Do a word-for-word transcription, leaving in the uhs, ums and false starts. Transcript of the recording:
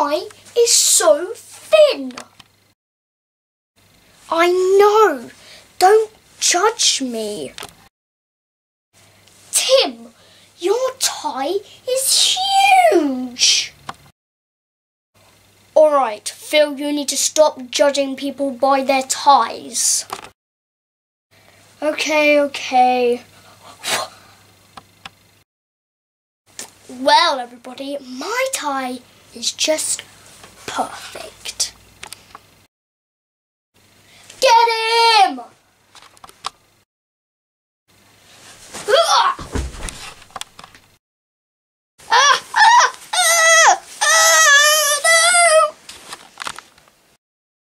tie is so thin. I know. Don't judge me. Tim, your tie is huge. Alright, Phil, you need to stop judging people by their ties. Okay, okay. Well, everybody, my tie is just perfect.